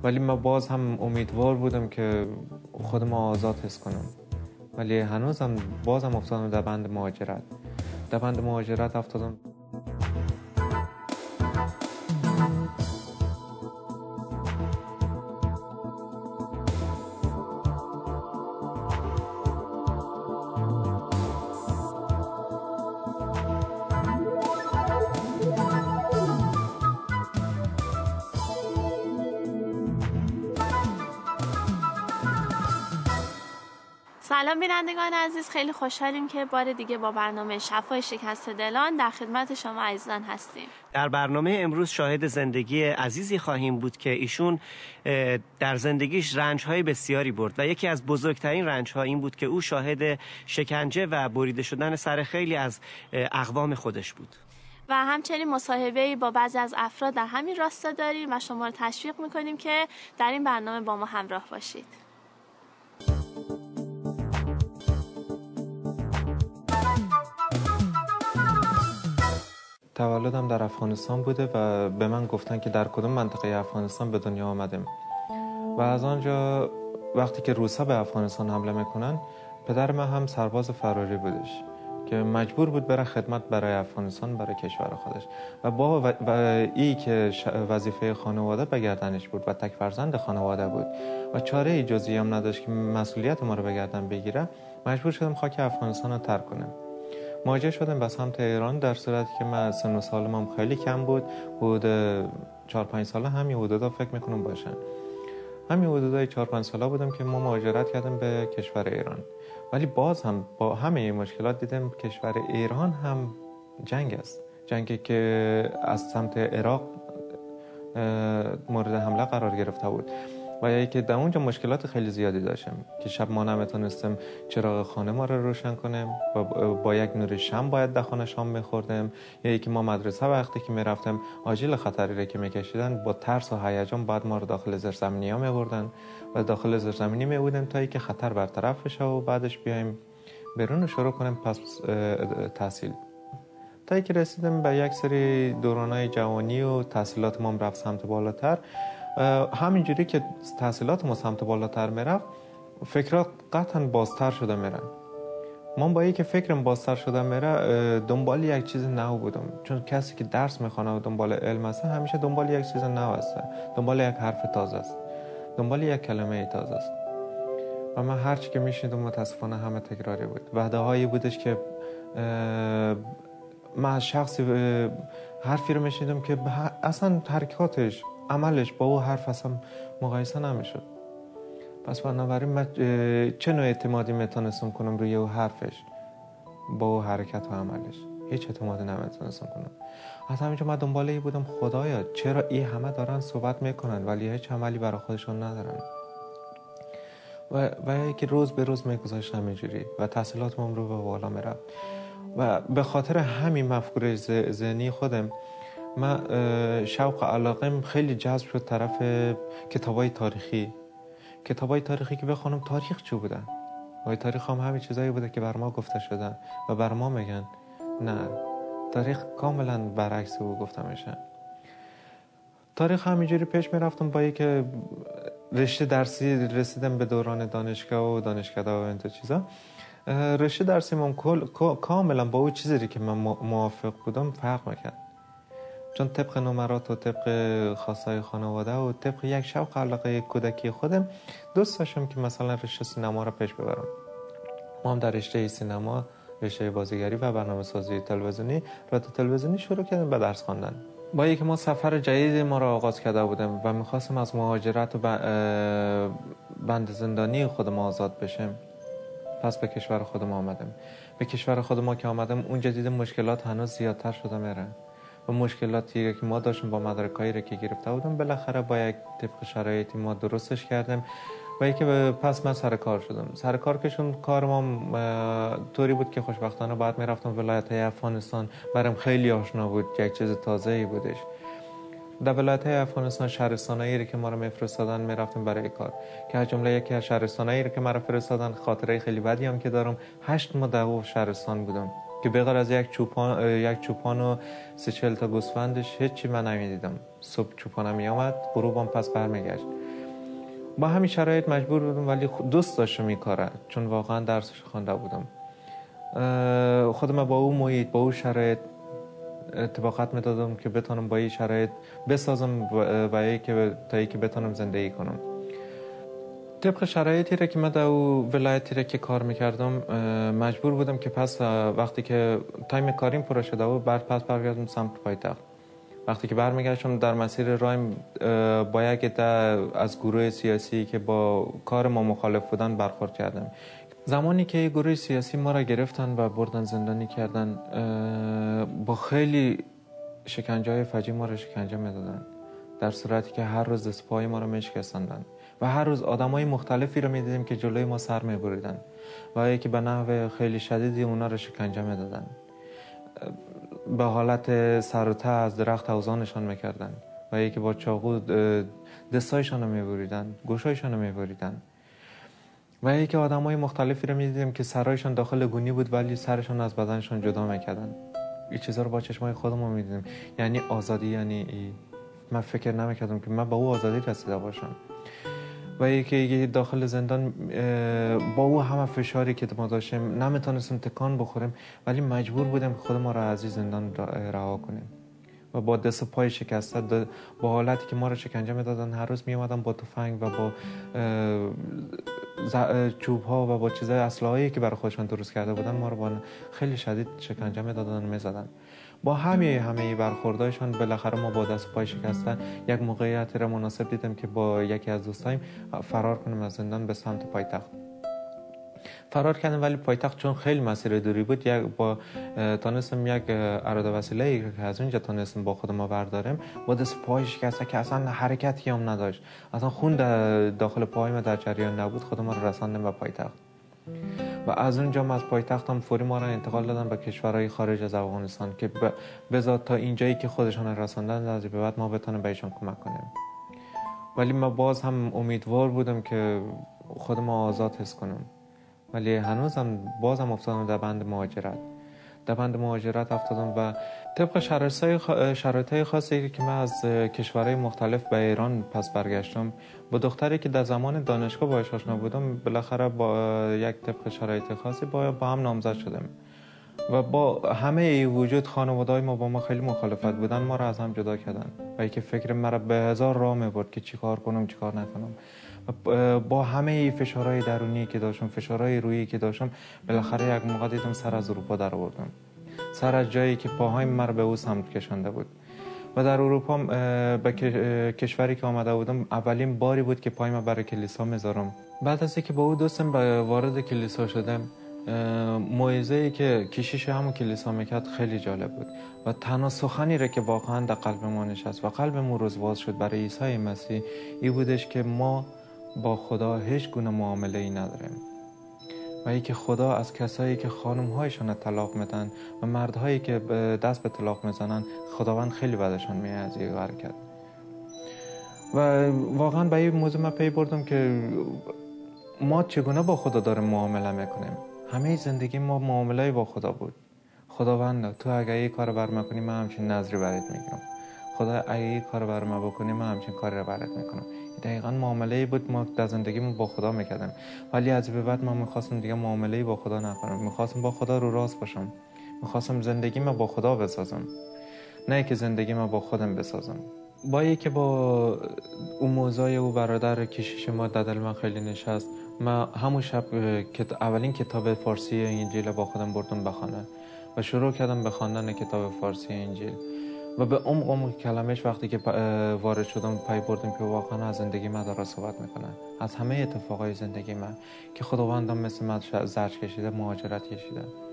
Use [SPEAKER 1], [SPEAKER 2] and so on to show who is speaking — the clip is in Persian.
[SPEAKER 1] ولی من باز هم امیدوار بودم که خودم آزاد حس کنم. ولی هنوزم بازم افتادم در بند مهاجرت افتادم.
[SPEAKER 2] سلام بینندگان عزیز، خیلی خوشحالیم که بار دیگه با برنامه شفای شکست دلان در خدمت شما عزیزان هستیم.
[SPEAKER 3] در برنامه امروز شاهد زندگی عزیزی خواهیم بود که ایشون در زندگیش رنج‌های بسیاری برد و یکی از بزرگترین رنج‌ها این بود که او شاهد شکنجه و بریده شدن سر خیلی از اقوام خودش بود.
[SPEAKER 2] و همچنین مصاحبه‌ای با بعضی از افراد در همین راستا داریم و شما رو تشویق می‌کنیم که در این برنامه با ما همراه باشید.
[SPEAKER 1] تولدم در افغانستان بوده و به من گفتن که در کدوم منطقه افغانستان به دنیا آمدیم و از آنجا وقتی که روسا به افغانستان حمله میکنن، پدر من هم سرباز فراری بودش که مجبور بود بره خدمت برای افغانستان، برای کشور خودش و با ای که وظیفه خانواده به گردنش بود و تک فرزند خانواده بود و چاره ای جزئی هم نداشت که مسئولیت ما رو به گردن بگیره، مجبور شدم خاک افغانستان رو ترک کنم. مواجه شدم به سمت ایران، در صورتی که من سن و سالم هم خیلی کم بود، حدود 4-5 ساله همین حدودا فکر میکنم باشن. همین حدودای 4-5 ساله بودم که ما مهاجرت کردیم به کشور ایران. ولی باز هم با همه این مشکلات دیدم کشور ایران هم جنگ است. جنگی که از سمت عراق مورد حمله قرار گرفته بود و یا که در اونجا مشکلات خیلی زیادی داشتم که شب ما نمیتونستم چراغ خانه ما رو روشن کنیم و با یک نور شمع باید در خانه شام میخوردیم، یا که ما مدرسه وقتی که میرفتیم آجیل خطری رو که میکشیدن با ترس و هیجان بعد ما رو داخل زیرزمینی ها میبردن و داخل زیرزمینی میبودیم تا اینکه خطر برطرف بشه و بعدش بیایم بیرون شروع کنیم پس تحصیل. تا اینکه رسیدیم به یک سری دورانهای جوانی و تحصیلات ما رفت سمت بالاتر. همینجوری که تحصیلات ما سمت بالاتر میرفت، فکرات قطعا بازتر شده میرن. من با اینکه فکرم بازتر شده میره دنبال یک چیز نو بودم، چون کسی که درس میخوانه و دنبال علم است همیشه دنبال یک چیز نو است، دنبال یک حرف تازه است، دنبال یک کلمه تازه است. و من هرچی که میشنیدم متاسفانه همه تکراری بود. وعده هایی بودش که من از شخصی حرفی رو میشنیدم که اصلا حرکاتش عملش با او حرف اصلا مقایسه نمیشد. پس بنابراین من چه نوع اعتمادی میتونستم کنم روی او حرفش با او حرکت و عملش؟ هیچ اعتمادی نمیتونستم کنم. از همینجا من دنبال این بودم خدایا چرا این همه دارن صحبت میکنن ولی هیچ عملی برای خودشون ندارن. و که روز به روز میگذاشت همینجوری و تحصیلاتم رو به بالا میرفت و به خاطر همین مفکوره ذهنی خودم من شوق علاقم خیلی جذب شد طرف کتابای تاریخی که بخونم تاریخ چی بودن و تاریخ هم همین چیزایی بوده که بر ما گفته شدن و بر ما میگن نه، تاریخ کاملا برعکس او گفته میشه. تاریخ همینجوری پیش میرفتم با اینکه رشته درسی رسیدم به دوران دانشگاه و دانشکده و این چیزا. رشته درسی من کاملا با اون چیزی که من موافق بودم فرق میکرد، چون طبق نمرات و طبق خواستای خانواده و طبق یک شوق علاقه کودکی خودم دوست داشتم که مثلا رشته سینما رو پیش ببرم. ما هم در رشته سینما، رشته بازیگری و برنامه‌سازی تلویزیونی، رادیو تلویزیونی شروع کردیم به درس خواندن. با اینکه ما سفر جدید ما را آغاز کرده بودیم و می‌خواستیم از مهاجرت و بند زندانی خودم آزاد بشیم، پس به کشور خودم آمدیم. به کشور خودم که آمدیم اونجا دیدم مشکلات هنوز زیادتر شده میره و مشکلاتی که ما داشتیم با مدرکایی را که گرفته بودم بالاخره با یک طبق شرایطی ما درستش کردیم و اینکه پس من سر کار شدم. سر کار که شدم کارم طوری بود که خوشبختانه بعد میرفتم ولایت افغانستان، برام خیلی آشنا بود، یک چیز تازه‌ای بودش. در ولایت افغانستان شهرستانایی که ما رو میفرستادن میرفتیم برای کار، که از جمله یکی از شهرستانایی که ما رو فرستادن خاطره خیلی بدی هم که دارم، 8 ماه در اون شهرستان بودم که بغیر از یک چوپان و 30-40 تا گوسفندش هیچی من نمیدیدم. صبح چوپانم می آمد، غروبم پس برمیگشت. با همین شرایط مجبور بودم، ولی دوست داشتم این کاره، چون واقعا درسش خوانده بودم. خودم با اون محیط، با اون شرایط طبقت میدادم که بتونم با این شرایط بسازم و تا ای که بتونم زندگی کنم. طبق شرایطی را که من در ولایتی را که کار میکردم مجبور بودم که پس وقتی که تایم کاریم پر شده بود پس برگردم سمت پایتخت. وقتی که برمیگشتم در مسیر رایم با یک عده از گروه سیاسی که با کار ما مخالف بودن برخورد کردم. زمانی که گروه سیاسی ما را گرفتن و بردن زندانی کردن، با خیلی شکنجه‌های فجیع ما را شکنجه میدادن، در صورتی که هر روز دست پای ما را میشکستندن و هر روز آدمای مختلفی را میدیدیم که جلوی ما سر میبریدن و یکی به نحو خیلی شدیدی اونا را شکنجه میدادن. به حالت سر و ته از درخت اوزانشان میکردن و یکی با چاقو دستایشان رو میبریدن، گوشایشان رو میبریدن و یکی آدمای مختلفی رو میدیدیم که سرایشان داخل گونی بود ولی سرشان از بدنشان جدا میکردن. این چیزا رو با چشمای خودمون میدیدیم. یعنی آزادی، یعنی من فکر نمیکردم که من با او آزادی رسیده باشم. و یکی داخل زندان با او همه فشاری که ما داشتیم نمیتونستیم تکان بخوریم، ولی مجبور بودیم خود ما را از این زندان رها کنیم و با دست و پای شکسته، با حالتی که ما را شکنجه میدادن، هر روز میومدن با تفنگ و با چوب ها و با چیزای اسلحه‌ای که برای خودشان درست کرده بودن ما را با خیلی شدید شکنجه میدادن، میزدن. با همه برخوردایشان بالاخره ما با دست و پای شکسته یک موقعیت را مناسب دیدم که با یکی از دوستایم فرار کنیم از زندان به سمت پایتخت. فرار کردم، ولی پایتخت چون خیلی مسیر دوری بود، تانستم یک اراده وسیله که از اونجا تانستم با خودم بردارم، با دست پای شکسته که اصلا حرکتی هم نداشت، اصلا خون داخل پای ما در جریان نبود، خودم رو رساندم به پایتخت. و از اونجا از پایتخت هم فوری ما را انتقال دادن به کشورهای خارج از افغانستان که بذات تا اینجایی که خودشان رساندن از به بعد ما بتونیم بهشون کمک کنیم. ولی من باز هم امیدوار بودم که خودم آزاد حس کنم، ولی هنوزم بازم افتادم در بند مهاجرت افتادم و طبق شرایط‌های خاصی که من از کشورهای مختلف به ایران پس برگشتم، با دختری که در زمان دانشگاه باهاش آشنا بودم، بالاخره با یک طبق شرایط خاصی با هم نامزد شدم و با همه ای وجود خانواده‌های ما با ما خیلی مخالفت بودن، ما را از هم جدا کردن و اینکه فکر مرا به هزار راه می‌برد که چیکار کنم چیکار نکنم. با همه فشارهای درونی که داشتم، فشارهای روحی که داشتم، بالاخره یک موقع دیدم سر از اروپا در آوردم، سر از جایی که پاهای من به او سمت کشانده بود. و در اروپا به کشوری که آمده بودم اولین باری بود که پای من برای کلیسا میذارم. بعد از اینکه با او دوستم وارد کلیسا شدم، موعظه‌ای که کشیش همون کلیسا میکرد خیلی جالب بود و تنها سخنی را که واقعا در قلب ما نشست و قلبمون روز باز شد برای عیسی مسیح این بودش که ما با خدا هیچ گونه معامله ای نداریم و اینکه خدا از کسایی که خانم‌هایشان طلاق میدن و مردهایی که دست به طلاق میزنن، خداوند خیلی بدشان میاد از این حرکت. و واقعا به این موضوع من پی بردم که ما چگونه با خدا داریم معامله میکنیم. همه زندگی ما معامله با خدا بود. خداوند تو اگه این کار بر من کنی من همچین نظری برات میگیرم، خدا اگه این کار بر من بکنی من همچین کاری رو برات میکنم. دقیقاً معامله‌ای بود ما در زندگیمون با خدا میکردیم، ولی از به بعد من میخواستم دیگه معامله‌ای با خدا نکنم. میخواستم با خدا رو راست باشم، میخواستم زندگیمو با خدا بسازم، نه که زندگیمو با خودم بسازم. با اینکه با اون موضوع او برادر کشیش ما در دل من خیلی نشست، من همون شب اولین کتاب فارسی انجیل با خودم بردم بخوانم و شروع کردم به خواندن کتاب فارسی انجیل و به عمق کلمش وقتی که وارد شدم پی بردم که واقعا از زندگی من داره صحبت میکنه، از همه اتفاقای زندگی من که خداوندم مثل من زجر کشیده، مهاجرت کشیده.